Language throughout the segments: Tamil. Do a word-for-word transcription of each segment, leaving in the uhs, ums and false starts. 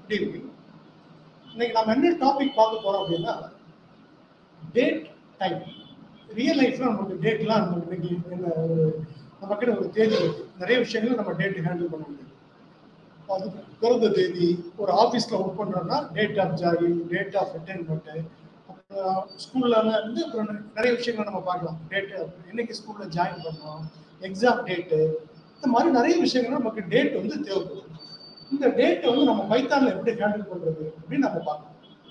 Good evening. இன்னைக்கு நம்ம என்ன டாபிக் பார்க்க போறோம் அப்படின்னா டேட் டைம். ரியல் லைஃப்ல நமக்கு டேட்லாம் நமக்கு இன்னைக்கு என்ன ஒரு நமக்கு ஒரு தேதி இருக்கு. நிறைய விஷயங்கள் நம்ம டேட் ஹேண்டில் பண்ண முடியும். அதுக்கு பிறந்த தேதி, ஒரு ஆஃபீஸில் ஒர்க் பண்ணுறோம்னா date of join, date of attendment, அப்புறம் ஸ்கூல்ல இருந்து அப்புறம் நிறைய விஷயங்கள் நம்ம பார்க்கலாம். டேட்டு என்னைக்கு ஸ்கூலில் ஜாயின் பண்ணோம், எக்ஸாம் டேட்டு, இந்த மாதிரி நிறைய விஷயங்கள் நமக்கு டேட் வந்து தேவைப்படும். இந்த டேட்டை வந்து நம்ம பைத்தான்ல எப்படி ஹேண்டில் பண்றது அப்படின்னு நம்ம பார்க்கணும்.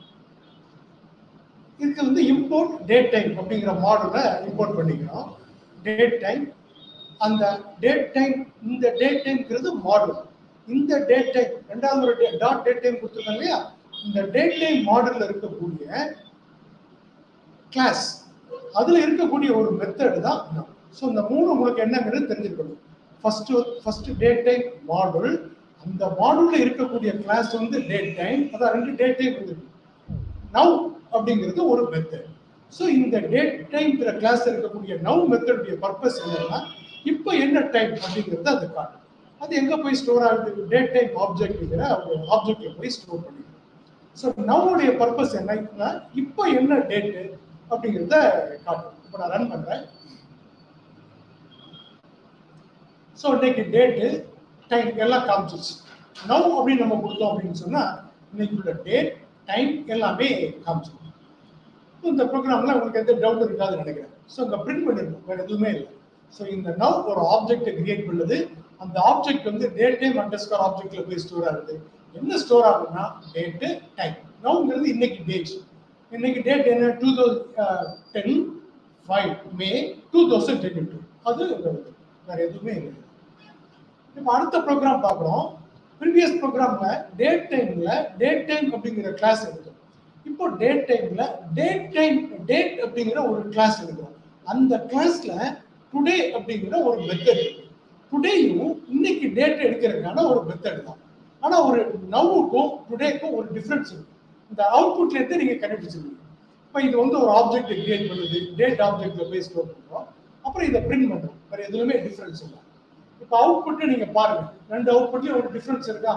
இதுக்கு வந்து இம்போர்ட் டேட் டைம் அப்படிங்கிற மாடலை இம்போர்ட் பண்ணிக்கிறோம். டேட் டைம், அந்த டேட் டைம், இந்த டேட் டைம்ங்கிறது மாடல். இந்த டேட் டைம் ரெண்டாவது ஒரு டாட் டேட் டைம் கொடுத்துருக்காங்க இல்லையா, இந்த டேட் டைம் மாடல்ல இருக்கக்கூடிய கிளாஸ், அதுல இருக்கக்கூடிய ஒரு மெத்தட் தான். ஸோ இந்த மூணு உங்களுக்கு என்னங்கிறது தெரிஞ்சுக்கணும். First first date time model, அந்த மாடல்ல இருக்கக்கூடிய கிளாஸ் வந்து டேட் டைம், அதான் ரெண்டு டேட் டைம் இருக்கு. நவ் அப்படிங்கிறது ஒரு மெத்தட். ஸோ இந்த டேட் டைம்ங்கிற கிளாஸ் இருக்கக்கூடிய நவ் மெத்தடுடைய பர்பஸ் என்னன்னா, இப்போ என்ன டைம் அப்படிங்கிறது அது காட்டும். அது எங்க போய் ஸ்டோர் ஆகுது? டேட் டைம் ஆப்ஜெக்ட்ங்கிற ஆப்ஜெக்ட்ல போய் ஸ்டோர் பண்ணிக்கலாம். ஸோ நவ்வுடைய பர்பஸ் என்னன்னா, இப்போ என்ன டேட்டு அப்படிங்கிறத காட்டும். இப்போ நான் ரன் பண்றேன். ஸோ இன்னைக்கு டேட்டு டைம் எல்லாம் காமிச்சிருச்சு. நவ் அப்படின்னு நம்ம கொடுத்தோம் அப்படின்னு சொன்னா இன்னைக்கு உள்ள டேட் டைம் எல்லாமே காமிச்சிருக்கும். இந்த ப்ரோக்ராம்ல உங்களுக்கு எந்த டவுட் இருக்காதுன்னு நினைக்கிறேன். ஸோ இங்க பிரிண்ட் பண்ணிருக்கோம், வேற எதுவுமே இல்லை. ஸோ இந்த நவ் ஒரு ஆப்ஜெக்டை கிரியேட் பண்ணுது. அந்த ஆப்ஜெக்ட் வந்து டேட் டைம் அண்டர்ஸ்கோர் ஆப்ஜெக்ட்ல போய் ஸ்டோர் ஆகுது. என்ன ஸ்டோர் ஆகுதுன்னா டேட்டு டைம். நவ்ங்கிறது இன்னைக்கு டேட். இன்னைக்கு டேட் என்ன? Two thousand ten five May two thousand twenty two. அது வேற எதுவுமே இல்லை. இப்போ அடுத்த ப்ரோக்ராம் பார்க்குறோம். ப்ரீவியஸ் ப்ரோக்ராம்ல டேட் டைம்ல டேட் டைம் அப்படிங்கிற கிளாஸ் எடுத்தோம். இப்போ டேட் டைம்ல டேட் டைம் டேட் அப்படிங்கிற ஒரு கிளாஸ் எடுக்கிறோம். அந்த கிளாஸ்ல டுடே அப்படிங்கிற ஒரு மெத்தட் இருக்கு. டுடேயும் இன்னைக்கு டேட் எடுக்கிறதுக்கான ஒரு மெத்தட் தான். ஆனா ஒரு நவ்வுக்கும் டுடேக்கும் ஒரு டிஃபரன்ஸ் இருக்கு. இந்த அவுட்புட்ல இருந்து நீங்க கண்டுபிடிச்சிருக்கீங்க. இப்போ இது வந்து ஒரு ஆப்ஜெக்ட் கிரியேட் பண்ணுது, டேட் ஆப்ஜெக்ட்ல போய் ஸ்டோர் பண்றோம், அப்புறம் இதை பிரிண்ட் பண்றோம். வேற எதுவுமே டிஃபரன்ஸ் இல்லை. இப்போ அவுட்புட் நீங்க பாருங்க, ரெண்டு அவுட்புட்லயும் ஒரு டிஃபரன்ஸ் இருக்கா?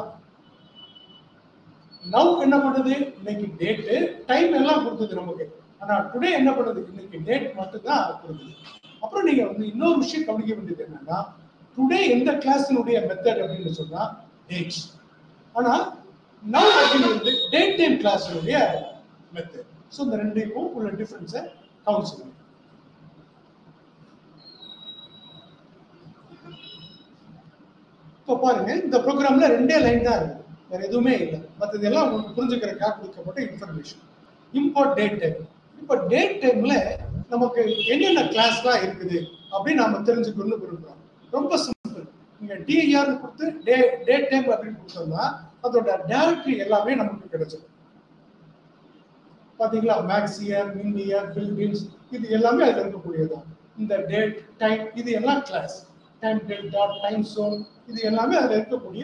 நவ் என்ன பண்ணுது? இன்னைக்கு டேட்டு டைம் எல்லாம் கொடுத்தது நமக்கு. ஆனா டுடே என்ன பண்ணுது? இன்னைக்கு டேட் மட்டும் தான் கொடுக்குது. அப்புறம் நீங்க வந்து இன்னொரு விஷயம் கவனிக்க வேண்டியது என்னன்னா, டுடே எந்த கிளாஸினுடைய மெத்தட் அப்படின்னு சொன்னா டேட்ஸ். ஆனா நவ் அப்படிங்கிறது டேட் டைம் கிளாஸினுடைய மெத்தட். ஸோ இந்த ரெண்டுக்கும் உள்ள டிஃபரன்ஸை கவனிச்சுக்கணும். இப்போ பாருங்க, இந்த ப்ரோக்ராம்ல ரெண்டே லைன் தான் இருக்கு, வேற எதுவுமே இல்லை. மற்றது எல்லாம் உங்களுக்கு புரிஞ்சுக்கிறதுக்காக கொடுக்கப்பட்ட இன்ஃபர்மேஷன். Import date time. இப்போ டேட் டைம்ல நமக்கு என்னென்ன கிளாஸ்லாம் இருக்குது அப்படின்னு நாம தெரிஞ்சுக்கணும்னு விரும்புறோம். ரொம்ப சிம்பிள். நீங்க டிஆர் கொடுத்து டே டேட் டைம் அப்படின்னு கொடுத்தோம்னா அதோட டைரக்டரி எல்லாமே நமக்கு கிடைச்சிடும். பாத்தீங்களா? Max year, min year, builtins, இது எல்லாமே அதுல இருக்கக்கூடியதான். இந்த டேட் டைம் இது எல்லாம் class. Time delta, time zone, இது எல்லாமே அதுல இருக்கக்கூடிய.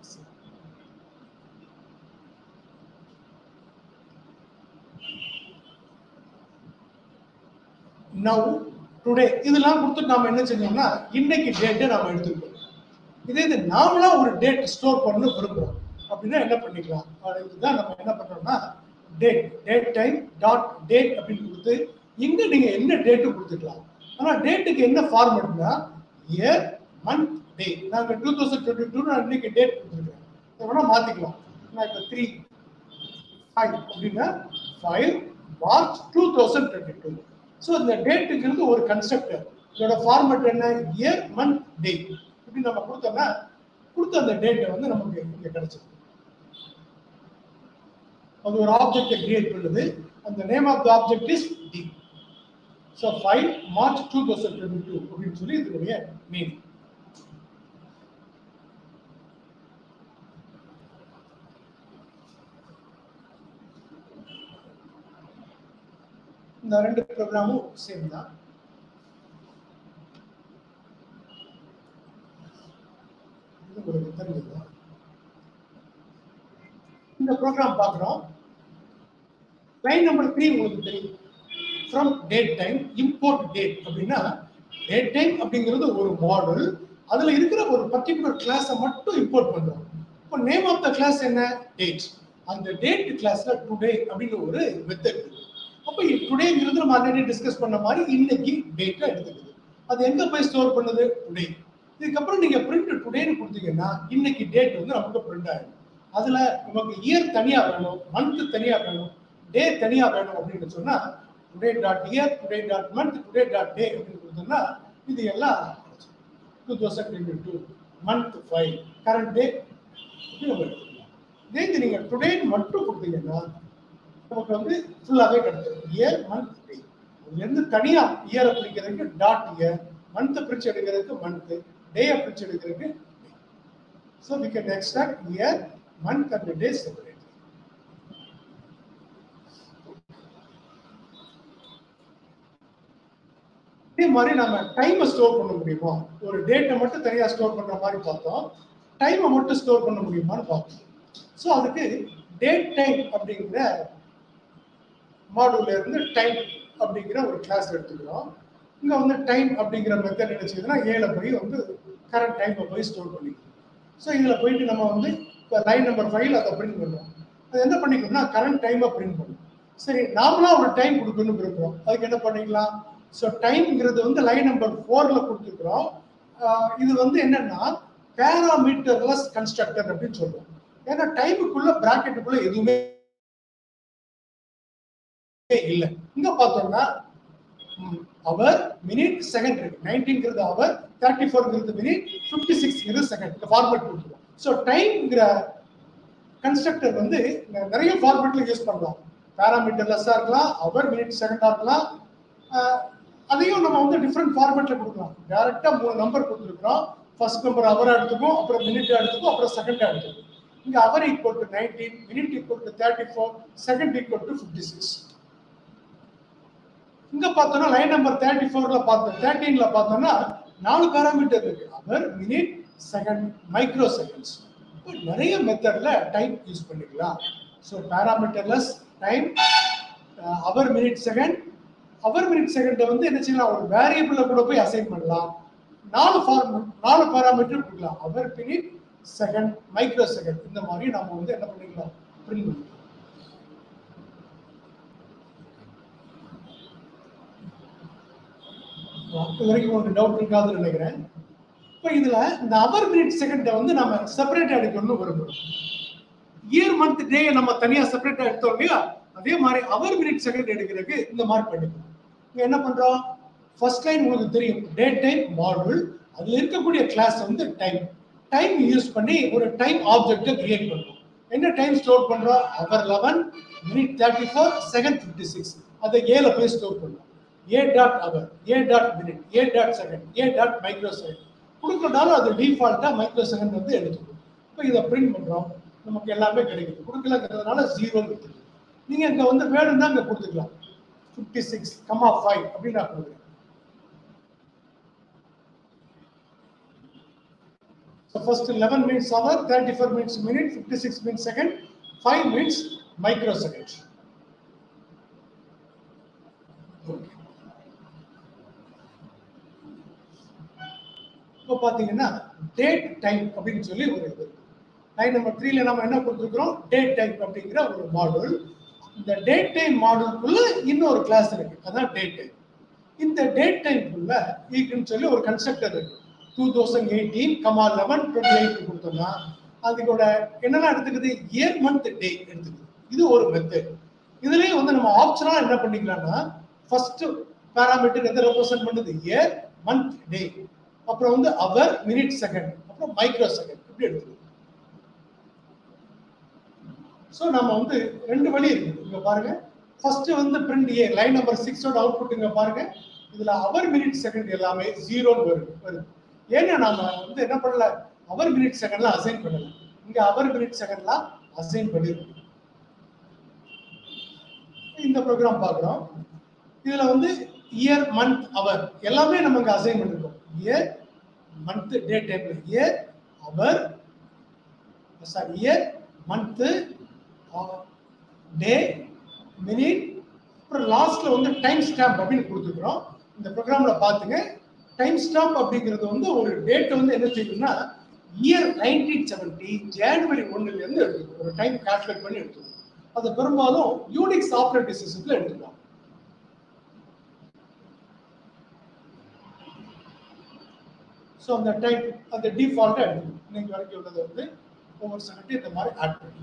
நவ், டுடே இதெல்லாம் கொடுத்து நாம என்ன செஞ்சோம்னா இன்னைக்கு டேட்டை நாம எடுத்துக்கிட்டோம். இதே இது நாமளா ஒரு டேட் ஸ்டோர் பண்ண விரும்புறோம் அப்படின்னா என்ன பண்ணிக்கலாம்? இதுதான் நம்ம என்ன பண்றோம்னா date date time dot date அப்படின்னு கொடுத்து இங்க நீங்க என்ன டேட்டு கொடுத்துக்கலாம். ஆனா டேட்டுக்கு என்ன ஃபார்மேட்னா இயர், மந்த், டே. நாங்க டூ தௌசண்ட் டுவெண்ட்டி டூ இன்னைக்கு டேட் கொடுத்துருக்கேன். வேணா மாத்திக்கலாம். நான் இப்போ த்ரீ ஃபைவ் அப்படின்னா five March two thousand twenty two. So இந்த டேட்டுங்கிறது ஒரு கன்ஸ்ட்ரக்டர். இதோட ஃபார்மேட் என்ன? Year, month, day. இப்படி நம்ம கொடுத்தோம்னா கொடுத்த அந்த டேட்டை வந்து நமக்கு இங்க கிடைச்சிருக்கு. அது ஒரு ஆப்ஜெக்டை கிரியேட் பண்ணுது. அந்த name of the object is D. So five March two thousand twenty two அப்படின்னு சொல்லி இதனுடைய மீனிங். இந்த ரெண்டு ப்ரோக்ராமும் சேம் தான். இந்த ப்ரோக்ராம் பார்க்குறோம். லைன் நம்பர் த்ரீ உங்களுக்கு தெரியும். From date time import date அப்படின்னா டேட் டைம் அப்படிங்கிறது ஒரு மாடல். அதுல இருக்கிற ஒரு பர்டிகுலர் கிளாஸை மட்டும் இம்போர்ட் பண்றோம். இப்போ நேம் ஆஃப் த கிளாஸ் என்ன? டேட். அந்த டேட் கிளாஸ்ல டுடே அப்படின்னு ஒரு மெத்தட் இருக்கு. அப்போ டுடேங்கிறது நம்ம ஆல்ரெடி டிஸ்கஸ் பண்ண மாதிரி இன்னைக்கு டேட்டை எடுத்துக்குது. அது எங்க போய் ஸ்டோர் பண்ணுது? டுடே. இதுக்கப்புறம் நீங்க பிரிண்ட் டுடேன்னு கொடுத்தீங்கன்னா இன்னைக்கு டேட் வந்து நமக்கு பிரிண்ட் ஆயிடும். அதுல நமக்கு இயர் தனியா வேணும், மந்த் தனியா வேணும், டே தனியா வேணும் அப்படின்னு சொன்னா today dot year, today dot month, today dot day அப்படின்னு கொடுத்தோம்னா இது எல்லாம் two thousand twenty two month five current day நம்ம எடுத்துக்கலாம். இதே நீங்க டுடே மட்டும் கொடுத்தீங்கன்னா நமக்கு வந்து ஃபுல்லாவே கிடைச்சிடும். Year month day. இதுல இருந்து தனியா இயரை பிரிக்கிறதுக்கு டாட் இயர், மந்த் பிரிச்சு எடுக்கிறதுக்கு மந்த், டே பிரிச்சு எடுக்கிறதுக்கு. So we can extract year, month and day separately. இதே மாதிரி நம்ம டைமை ஸ்டோர் பண்ண முடியுமா? ஒரு டேட்டை மட்டும் தனியா ஸ்டோர் பண்ற மாதிரி பார்த்தோம். டைமை மட்டும் ஸ்டோர் பண்ண முடியுமான்னு பார்த்தோம். ஸோ அதுக்கு டேட் டைம் அப்படிங்கிற மாடியூல்ல இருந்து டைம் அப்படிங்கிற ஒரு கிளாஸ் எடுத்துக்கிறோம். இங்க வந்து டைம் அப்படிங்கிற மெத்தட் என்ன செய்யுதுன்னா ஏல போய் வந்து கரண்ட் டைமை போய் ஸ்டோர் பண்ணிக்கணும். ஸோ இதில் போயிட்டு நம்ம வந்து இப்போ லைன் நம்பர் ஃபைவ்ல அதை பிரிண்ட் பண்ணுவோம். அது என்ன பண்ணிக்கணும்னா கரண்ட் டைமை பிரிண்ட் பண்ணும். சரி, நாமளாக ஒரு டைம் கொடுக்கணும்னு விரும்புகிறோம். அதுக்கு என்ன பண்ணிக்கலாம்? ஸோ டைம்ங்கிறது வந்து லைன் நம்பர் ஃபோர்ல கொடுத்துருக்குறோம். இது வந்து என்னன்னா பேராமீட்டர்லெஸ் கன்ஸ்ட்ரக்டர் அப்படின்னு சொல்லுவோம். ஏன்னா டைமுக்குள்ள பிராக்கெட்டுக்குள்ள எதுவுமே இல்லை. இங்க பார்த்தோம்னா அவர் மினிட் செகண்ட் இருக்கு. நைன்டீன்ங்கிறது அவர், தேர்ட்டி ஃபோர்ங்கிறது மினிட், ஃபிஃப்டி சிக்ஸ்ங்கிறது செகண்ட். இந்த ஃபார்மேட் கொடுத்துருவோம். ஸோ டைம்ங்கிற கன்ஸ்ட்ரக்டர் வந்து நிறைய ஃபார்மேட்ல யூஸ் பண்ணலாம். பேராமீட்டர்லெஸ்ஸா இருக்கலாம், அவர் மினிட் செகண்டா இருக்கலாம். அதையும் நம்ம வந்து டிஃப்ரெண்ட் ஃபார்மேட்ல கொடுக்கலாம். டைரக்டா மூணு நம்பர் கொடுத்துருக்கோம். ஃபர்ஸ்ட் நம்பர் அவர் எடுத்துக்கும், அப்புறம் மினிட் எடுத்துக்கும், அப்புறம் செகண்ட் எடுத்துக்கும். இங்க hour equal to nineteen, minute equal to thirty four, second equal to fifty six. இங்க பார்த்தோம்னா லைன் நம்பர் தேர்ட்டி ஃபோர்ல பார்த்தோம், தேர்ட்டீன்ல பார்த்தோம்னா நாலு பேராமீட்டர் இருக்கு. Hour, minute, second, micro seconds. நிறைய மெத்தட்ல டைம் யூஸ் பண்ணிக்கலாம். So parameterless time, hour, minute, second. Hour, minute, second வந்து என்ன செய்யலாம்? ஒரு வேரியபிள்ல கூட போய் அசைன் பண்ணலாம். நாலு ஃபார்ம் நாலு பேராமீட்டர் கொடுக்கலாம். Hour, minute, second, micro second. இந்த மாதிரி நம்ம வந்து என்ன பண்ணிக்கலாம்? பிரிண்ட் பண்ணிக்கலாம். இது வரைக்கும் உங்களுக்கு டவுட் இருக்காதுன்னு நினைக்கிறேன். இப்போ இதுல இந்த அவர், மினிட், செகண்டை வந்து நம்ம செப்பரேட்டா எடுக்கணும்னு விரும்புறோம். இயர், மந்த், டே நம்ம தனியா செப்பரேட்டா எடுத்தோம் இல்லையா? அதே மாதிரி அவர், மினிட், செகண்ட் எடுக்கிறதுக்கு இந்த மாதிரி பண்ணிக்கணும். இங்க என்ன பண்றோம்? ஃபர்ஸ்ட் லைன் உங்களுக்கு தெரியும், டேட் டைம் மாடியூல். அதுல இருக்கக்கூடிய கிளாஸ் வந்து டைம். டைம் யூஸ் பண்ணி ஒரு டைம் ஆப்ஜெக்டை கிரியேட் பண்றோம். என்ன டைம் ஸ்டோர் பண்றோம்? Hour eleven, minute thirty four, second fifty six. அதை ஏல போய் ஸ்டோர் பண்ணுறோம். A dot hour, A dot minute, A dot second, A dot micro second கொடுக்கறதாலும் அது டிஃபால்ட்டா மைக்ரோ செகண்ட் வந்து எடுத்துக்கணும். இப்போ இதை பிரிண்ட் பண்றோம், நமக்கு எல்லாமே கிடைக்குது. கொடுக்கலங்கிறதுனால ஜீரோ இருக்குது. நீங்க இங்க வந்து வேணும்னா இங்க கொடுத்துக்கலாம். ஃபிஃப்டி சிக்ஸ் கமா ஃபைவ் அப்படின்னு நான் கொடுக்குறேன். So first eleven means hour, thirty-four means minute, fifty-six means second, five means microsecond. Okay. இப்போ பாத்தீங்கன்னா டேட் டைம் அப்படின்னு சொல்லி ஒரு இது. லைன் நம்பர் த்ரீல நம்ம என்ன கொடுத்துருக்கிறோம்? டேட் டைம் அப்படிங்கிற ஒரு மாடல். இந்த டேட் டைம் மாடலுக்குள்ள இன்னொரு கிளாஸ் இருக்கு, அதான் டேட் டைம். இந்த டேட் டைம்குள்ள ஈக்குன்னு சொல்லி ஒரு கன்ஸ்ட்ரக்டர் இருக்கு. Two thousand eighteen comma eleven twenty eight கொடுத்தோம்னா அதுக்கூட என்னெல்லாம் எடுத்துக்குது? இயர், மந்த், டே எடுத்துக்குது. இது ஒரு மெத்தட். இதுலயே வந்து நம்ம ஆப்ஷனா என்ன பண்ணிக்கலாம்னா ஃபர்ஸ்ட் பேராமீட்டர் எதை ரெப்ரசென்ட் பண்ணுது? Year, month, day. அப்புறம் வந்து அவர், மினிட், செகண்ட், அப்புறம் மைக்ரோ செகண்ட் இப்படி எடுத்துக்கணும். ஸோ நம்ம வந்து ரெண்டு வழி இருக்குது. இங்க பாருங்க, ஃபர்ஸ்ட் வந்து பிரிண்ட் ஏ லைன் நம்பர் சிக்ஸோட அவுட்புட் இங்க பாருங்க. இதுல அவர், மினிட், செகண்ட் எல்லாமே ஜீரோன்னு வருது வருது ஏன்னா நாம வந்து என்ன பண்ணல? அவர், மினிட், செகண்ட்லாம் அசைன் பண்ணல. இங்க அவர், மினிட், செகண்ட்லாம் அசைன் பண்ணிருக்கோம். இந்த ப்ரோக்ராம் பார்க்குறோம். இதுல வந்து இயர், மந்த், அவர் எல்லாமே நம்ம இங்க அசைன் பண்ணிருக்கோம். இயர், மந்த், டே டைம்ல year, hour, sorry year, month, day, minute, அப்புறம் லாஸ்ட்ல வந்து டைம் ஸ்டாம்ப் அப்படின்னு கொடுத்துருக்கிறோம். இந்த ப்ரோக்ராம்ல பாத்துங்க, டைம் ஸ்டாம்ப் அப்படிங்கிறது வந்து ஒரு டேட் வந்து என்ன செய்யும்னா இயர் நைன்டீன் செவன்டி ஜனவரி ஒன்னுல இருந்து எடுத்துக்கணும். ஒரு டைம் கால்குலேட் பண்ணி எடுத்துக்கணும். அது பெரும்பாலும் யூனிக்ஸ் ஆப்பரேட்டிங் சிஸ்டத்துல எடுத்துக்கலாம். ஸோ அந்த டைப் அந்த டிஃபால்ட்டை எடுத்துக்கணும். இன்னைக்கு வரைக்கும் உள்ளதை வந்து ஒவ்வொரு செகண்ட் இந்த மாதிரி ஆட் பண்ணி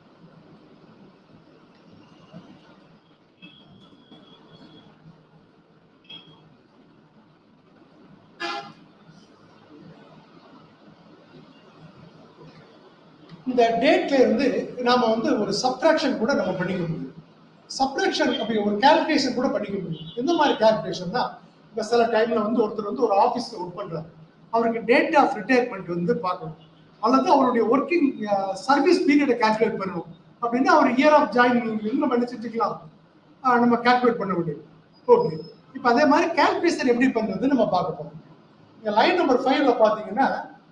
இந்த டேட்ல இருந்து நாம வந்து ஒரு சப்ட்ராக்ஷன் கூட நம்ம பண்ணிக்க முடியும். சப்ட்ராக்ஷன் அப்படி ஒரு கால்குலேஷன் கூட பண்ணிக்க முடியும். எந்த மாதிரி கால்குலேஷன்னா, இப்போ சில டைம்ல வந்து ஒருத்தர் வந்து ஒரு ஆஃபீஸ்ல ஒர்க் பண்றாரு, அவருக்கு டேட் ஆஃப் ரிட்டையர்மெண்ட் வந்து பார்க்கணும், அல்லது அவருடைய ஒர்க்கிங் சர்வீஸ் பீரியடை கால்குலேட் பண்ணணும் அப்படின்னா அவர் இயர் ஆஃப் ஜாயினிங் நம்ம நினைச்சிட்டுக்கலாம், நம்ம கால்குலேட் பண்ண முடியும். ஓகே, இப்போ அதே மாதிரி கால்குலேஷன் எப்படி பண்றது நம்ம பார்க்க போறோம். இந்த லைன் நம்பர் ஃபைவ்ல பாத்தீங்கன்னா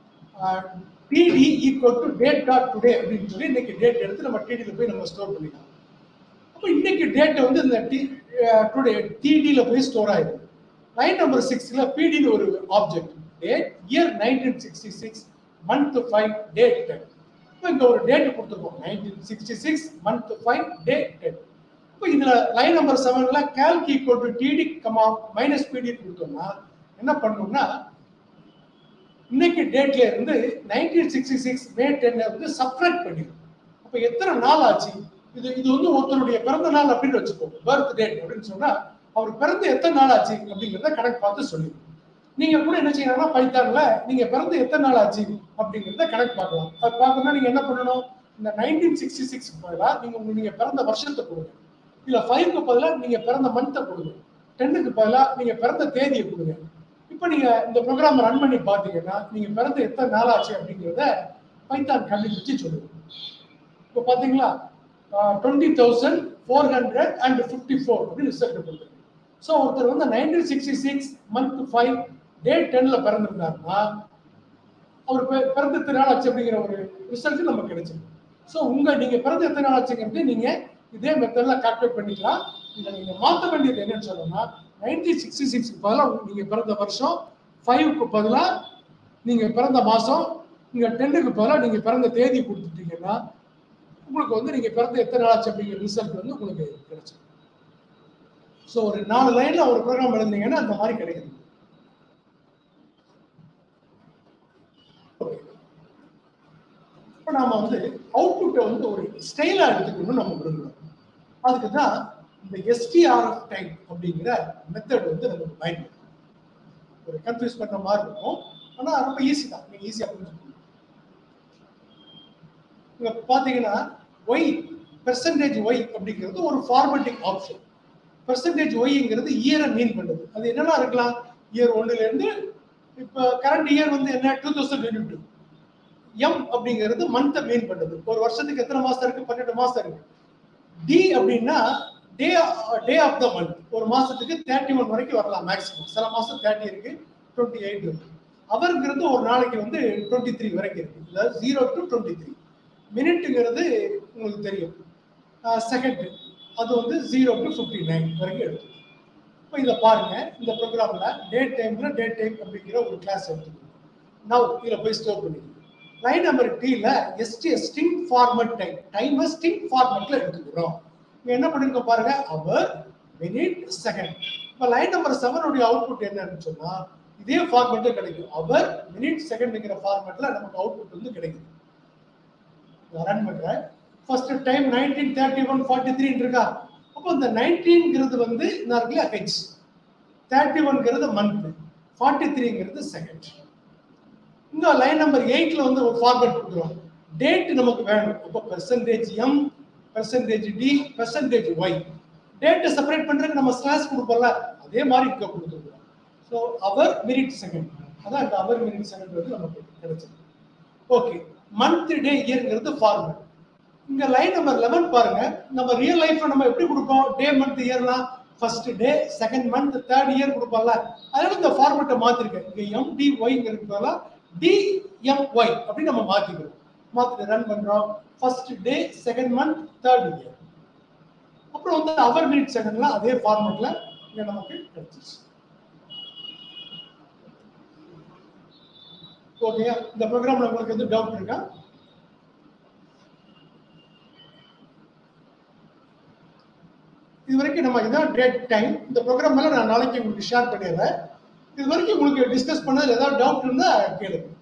DD equal to date dot today அப்படின்னு சொல்லி இன்னைக்கு டேட் எடுத்து நம்ம டிடில போய் நம்ம ஸ்டோர் பண்ணிக்கலாம். அப்போ இன்னைக்கு டேட் வந்து இந்த டி டுடே டிடில போய் ஸ்டோர் ஆயிடும். லைன் நம்பர் சிக்ஸ்ல பிடின்னு ஒரு object, date year nineteen sixty six month five date ten. இப்போ இங்க ஒரு டேட் கொடுத்துருக்கோம், nineteen sixty six month five date ten. இப்போ இதுல லைன் நம்பர் செவன்ல calc equal to DD comma minus BD கொடுத்தோம்னா என்ன பண்ணணும்னா, இன்னைக்கு டேட்ல இருந்து nineteen sixty six May ten வந்து சப்ட்ராக்ட் பண்ணிடும். அப்ப எத்தனை நாள் ஆச்சு, இது இது வந்து ஒருத்தருடைய பிறந்த நாள் அப்படின்னு வச்சுக்கோ, பர்த் டேட் அப்படின்னு சொன்னா அவர் பிறந்து எத்தனை நாள் ஆச்சு அப்படிங்கிறத கணக்கு பார்த்து சொல்லிடும். நீங்க கூட என்ன செய்யணும்னா பைத்தான்ல நீங்க பிறந்து எத்தனை நாள் ஆச்சு அப்படிங்கிறத கணக்கு பார்க்கலாம். அது பார்க்கணும்னா நீங்க என்ன பண்ணணும், இந்த நைன்டீன் சிக்ஸ்டி சிக்ஸ் பதிலாக நீங்க நீங்க பிறந்த வருஷத்தை கொடுங்க, இல்ல ஃபைவ்க்கு பதிலாக நீங்க பிறந்த மந்த்தை கொடுங்க, டென்னுக்கு பதிலாக நீங்க பிறந்த தேதியை கொடுங்க. இப்போ நீங்க இந்த ப்ரோக்ராம் ரன் பண்ணி பாத்தீங்கன்னா நீங்க பிறந்த எத்தனை நாள் ஆச்சு அப்படிங்கிறத பைத்தான் கண்டுபிடிச்சு சொல்லுங்க. இப்போ பாத்தீங்களா twenty thousand four hundred and fifty four அப்படின்னு ரிசல்ட் கொடுத்துருக்கு. ஸோ ஒருத்தர் வந்து nineteen sixty six month five date டென்ல பிறந்திருந்தாருன்னா அவர் பிறந்த எத்தனை நாள் ஆச்சு அப்படிங்கிற ஒரு ரிசல்ட் நமக்கு கிடைச்சிருக்கு. ஸோ உங்க நீங்க பிறந்த எத்தனை நாள் ஆச்சுங்கிறது நீங்க இதே மெத்தட்ல கால்குலேட் பண்ணிக்கலாம். இதை நீங்க மாற்ற வேண்டியது என்னன்னு சொன்னோம்னா, நைன்டீன் சிக்ஸ்டி சிக்ஸ்க்கு பதிலாக நீங்க பிறந்த வருஷம், ஃபைவ்க்கு பதிலாக நீங்க பிறந்த மாசம், இங்க டென்னுக்கு பதிலாக நீங்க பிறந்த தேதி கொடுத்துட்டீங்கன்னா உங்களுக்கு வந்து நீங்க பிறந்த எத்தனை நாள் ஆச்சு அப்படிங்கிற ரிசல்ட் வந்து உங்களுக்கு கிடைச்சிடும். ஸோ ஒரு நாலு லைன்ல ஒரு ப்ரோக்ராம் எழுந்தீங்கன்னா அந்த மாதிரி கிடைக்குது. இப்போ நாம வந்து அவுட்புட்டை வந்து ஒரு ஸ்டைலா எடுத்துக்கணும்னு நம்ம விரும்புகிறோம். அதுக்கு தான் இந்த எஸ்டிஆர்எஃப் டைப் அப்படிங்கிற மெத்தட் வந்து நமக்கு பயன்படும். ஒரு கன்ஃபியூஸ் பண்ற மாதிரி இருக்கும், ஆனா ரொம்ப ஈஸி தான், நீங்க ஈஸியா புரிஞ்சுக்கணும். இங்க பாத்தீங்கன்னா ஒய் பெர்சன்டேஜ் ஒய் அப்படிங்கிறது ஒரு ஃபார்மேட்டிங் ஆப்ஷன். பெர்சன்டேஜ் ஒய்ங்கிறது இயரை மீன் பண்ணுது. அது என்னென்ன இருக்கலாம், இயர் ஒன்னுல இருந்து இப்போ கரண்ட் இயர் வந்து என்ன two thousand twenty two. M அப்படிங்கிறது மந்த்தை மீன் பண்ணுது, ஒரு வருஷத்துக்கு எத்தனை மாசம் இருக்கு, பன்னெண்டு மாசம் இருக்கு. டி அப்படின்னா டே டே ஆஃப் த மந்த், ஒரு மாசத்துக்கு தேர்ட்டி ஒன் வரைக்கும் வரலாம் மேக்ஸிமம், சில மாசம் தேர்ட்டி இருக்கு, டுவெண்ட்டி எயிட் இருக்கு. அவருங்கிறது ஒரு நாளைக்கு வந்து டுவெண்ட்டி த்ரீ வரைக்கும் இருக்கு, அதாவது ஜீரோ டு டுவெண்ட்டி த்ரீ. மினிட்டுங்கிறது உங்களுக்கு தெரியும், செகண்ட் அது வந்து ஜீரோ டு ஃபிஃப்டி நைன் வரைக்கும் எடுத்து. இப்போ இதை பாருங்க, இந்த ப்ரோக்ராம்ல டேட் டைம்ல டேட் டைம் அப்படிங்கிற ஒரு கிளாஸ் எடுத்துக்கணும். நவ் இதில் போய் ஸ்டோர் பண்ணிக்கணும். லைன் நம்பர் டீல ST string format time time string ஃபார்மட்ல எடுத்துக்கிறோம். என்ன பண்ணிருக்கோம் பாருங்க, அவர் மினிட் செகண்ட். இப்போ லைன் நம்பர் செவன் உடைய அவுட்புட் என்னன்னு சொன்னா இதே ஃபார்மட்ல கிடைக்கும், அவர் மினிட் செகண்ட்ங்கிற ஃபார்மட்ல நமக்கு அவுட்புட் வந்து கிடைக்குது. ரன் பண்றேன். First time nineteen thirty one forty three இருக்கா, அப்போ இந்த நைன்டீன்ங்கிறது வந்து ஹெச், தேர்ட்டி ஒன்ங்கிறது மந்த், ஃபார்ட்டி த்ரீங்கிறது செகண்ட். இந்த லைன் நம்பர் எயிட்ல வந்து ஒரு ஃபார்மட் கொடுக்குறோம், டேட் நமக்கு வேணும். அப்போ percentage M, percentage D, percentage Y. டேட்டை செப்பரேட் பண்றதுக்கு நம்ம ஸ்லாஷ் கொடுப்போம்ல, அதே மாதிரி இங்க கொடுத்துருக்கோம். ஸோ அவர் மினிட் செகண்ட், அதான் இந்த அவர் மினிட் செகண்ட் வந்து நமக்கு கிடைச்சிருக்கு. ஓகே, மந்த் டே இயர்ங்கிறது ஃபார்மட். இங்க லைன் நம்பர் லெவன் பாருங்க, நம்ம ரியல் லைஃப்ல நம்ம எப்படி கொடுப்போம், டே மந்த் இயர்லாம் first day, second month, third year கொடுப்பாங்கல்ல, அதனால இந்த ஃபார்மட்டை மாத்திருக்கேன். இங்க எம் டி ஒய்ங்கிறது பதிலா டி எம் ஒய் அப்படின்னு நம்ம மாத்திக்கிறோம். மாத்திட்டு ரன் பண்றோம். First day, second month, third year. அப்புறம் வந்து அவர் மினிட் செகண்ட்ல அதே ஃபார்மட்ல இங்க நமக்கு கிடைச்சிச்சு. ஓகேயா? இந்த ப்ரோக்ராம்ல உங்களுக்கு எதுவும் டவுட் இருக்கா? இது வரைக்கும் நம்ம இதான் டேட் டைம். இந்த ப்ரோக்ராம் எல்லாம் நான் நாளைக்கு உங்களுக்கு ஷேர் பண்ணிடுறேன். இது வரைக்கும் உங்களுக்கு டிஸ்கஸ் பண்ணதுல ஏதாவது டவுட் இருந்தா கேளுங்க.